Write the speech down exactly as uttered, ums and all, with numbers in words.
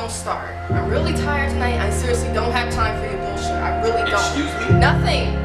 don't start. I'm really tired tonight. I seriously don't have time for your bullshit. I really don't. Excuse me? Nothing.